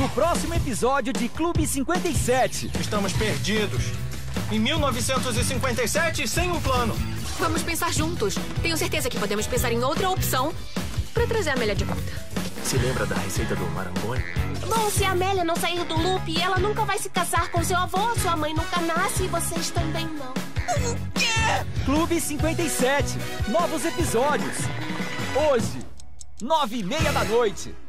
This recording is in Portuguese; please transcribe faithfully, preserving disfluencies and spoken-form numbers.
no próximo episódio de Clube cinquenta e sete. Estamos perdidos. Em mil novecentos e cinquenta e sete, sem um plano. Vamos pensar juntos. Tenho certeza que podemos pensar em outra opção para trazer a Amélia de volta. Se lembra da receita do marangoni? Bom, se a Amélia não sair do loop, ela nunca vai se casar com seu avô, sua mãe nunca nasce e vocês também não. O quê? Clube cinquenta e sete. Novos episódios. Hoje, nove e meia da noite.